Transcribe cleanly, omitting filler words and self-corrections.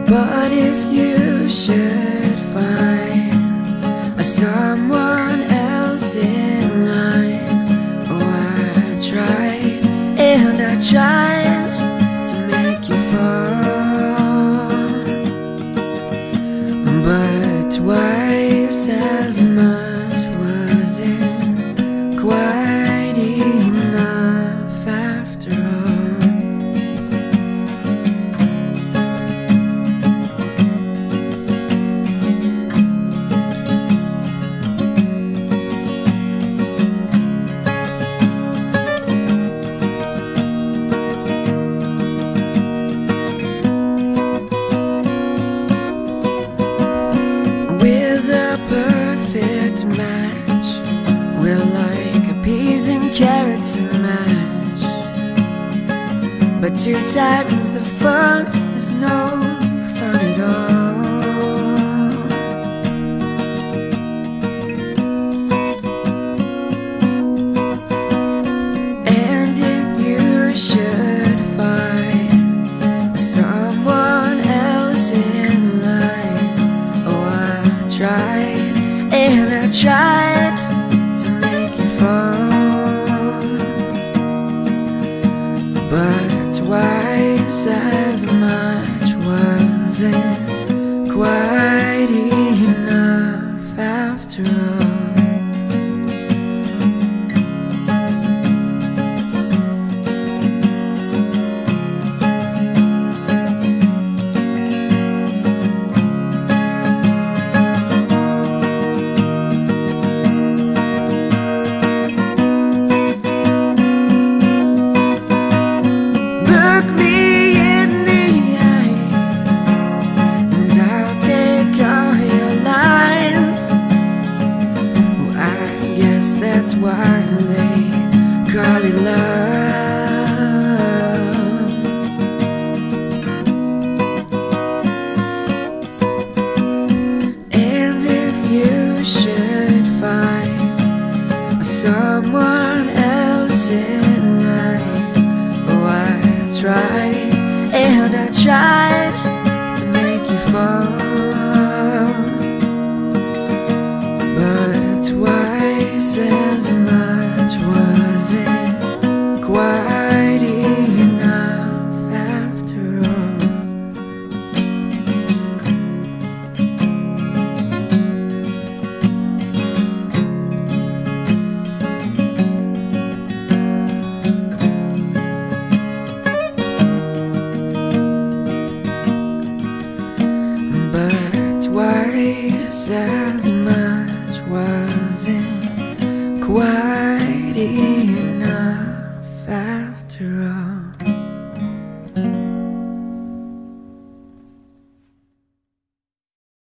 But if you should find someone else in line, oh, I tried and I tried to make you fall, but twice as much wasn't quite enough after all. With a perfect match, we're like peas and carrots and mash. But two times the fun is no fun at all. And if you should find someone else in line, tried and I tried to make you fall, but twice as much wasn't quite enough after all. Look me in the eye, and I'll take all your lies. Oh, I guess that's why they call it love. And if you should find someone else in line, oh, I tried and I tried to make you fall, but twice as much wasn't quite enough after all. But twice as much wasn't quite enough after all.